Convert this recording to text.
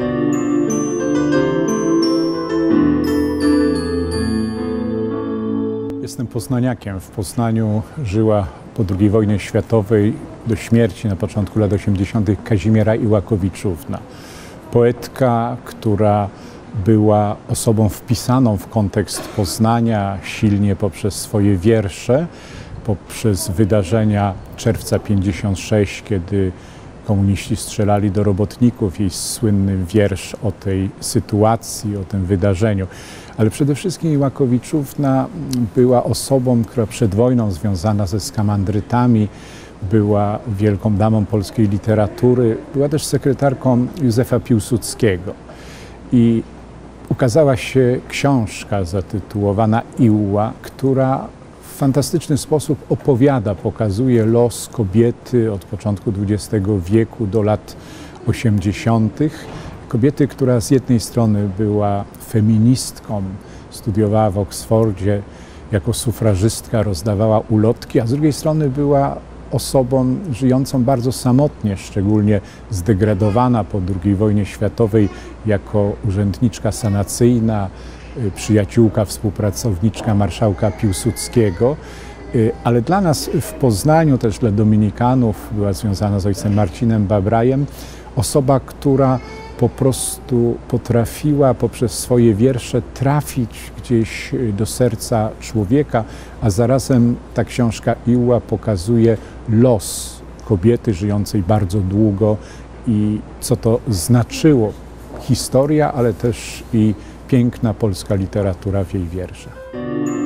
Jestem poznaniakiem. W Poznaniu żyła po II wojnie światowej do śmierci na początku lat 80. Kazimiera Iłakowiczówna. Poetka, która była osobą wpisaną w kontekst Poznania silnie poprzez swoje wiersze, poprzez wydarzenia czerwca 56, kiedy komuniści strzelali do robotników, jej słynny wiersz o tej sytuacji, o tym wydarzeniu. Ale przede wszystkim Iłakowiczówna była osobą, która przed wojną związana ze skamandrytami, była wielką damą polskiej literatury, była też sekretarką Józefa Piłsudskiego. I ukazała się książka zatytułowana Iła, która w fantastyczny sposób opowiada, pokazuje los kobiety od początku XX wieku do lat 80. Kobiety, która z jednej strony była feministką, studiowała w Oksfordzie, jako sufrażystka rozdawała ulotki, a z drugiej strony była osobą żyjącą bardzo samotnie, szczególnie zdegradowana po II wojnie światowej jako urzędniczka sanacyjna, przyjaciółka, współpracowniczka marszałka Piłsudskiego. Ale dla nas w Poznaniu, też dla dominikanów, była związana z ojcem Marcinem Babrajem, osoba, która po prostu potrafiła poprzez swoje wiersze trafić gdzieś do serca człowieka, a zarazem ta książka Iła pokazuje los kobiety żyjącej bardzo długo i co to znaczyło. Historia, ale też i piękna polska literatura w jej wierszach.